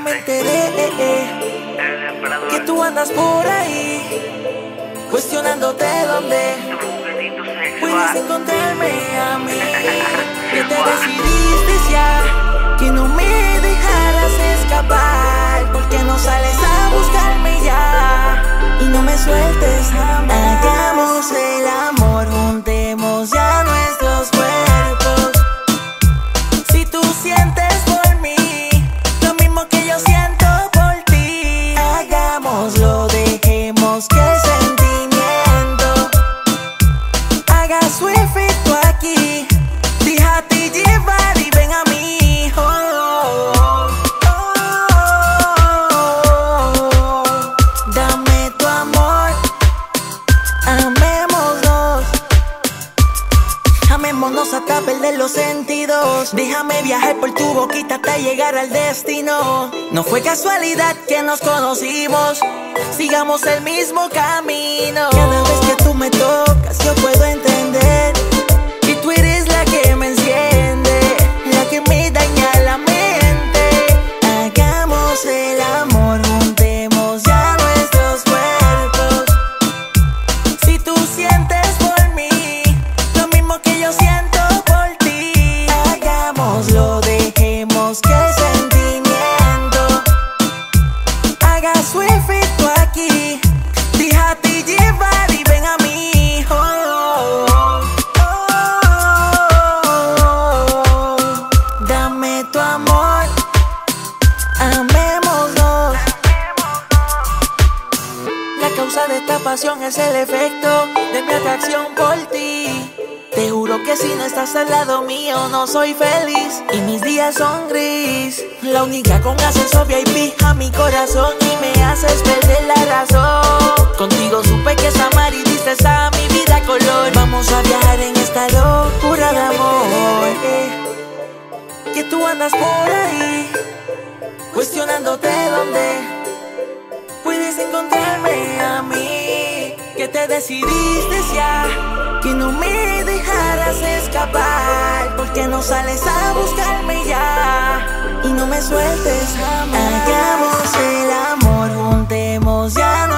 me enteré que tú andas por ahí cuestionándote dónde puedes encontrarme a mí. Que te decidiste ya, que no me dejaras escapar, porque no sales a buscarme ya y no me sueltes jamás. Hagamos el amor, juntemos ya nuestros cuerpos. Si tú sientes por mí lo mismo que yo siento por ti, hagámoslo, dejemos que el sentimiento haga su efecto aquí. Déjate llevar y ven a mí. Dame tu amor, amémonos. Amémonos hasta perder los sentidos. Déjame viajar por tu boquita hasta llegar al destino. No fue casualidad que nos conocimos, sigamos el mismo camino. Cada vez que tú me tocas yo puedo entender que tú eres la que me enciende, la que me daña la mente. Hagamos el amor, juntemos ya nuestros cuerpos. Si tú sientes por mí lo mismo que yo siento por ti, hagámoslo, dejemos que el sentimiento haga su efecto aquí. Déjate llevar y ven a mí. Dame tu amor, amémonos. La causa de esta pasión es el efecto de mi atracción por ti. Te juro que si no estás al lado mío no soy feliz y mis días son gris. La única con acceso VIP a mi corazón y me haces perder la razón. Contigo supe que es amar y diste a mi vida color. Vamos a viajar en esta locura de amor. Que tú andas por ahí cuestionándote dónde puedes encontrarme a mí. Que te decidiste ya, que no me dejaras escapar, porque no sales a buscarme ya y no me sueltes jamás. Hagamos el amor, juntemos ya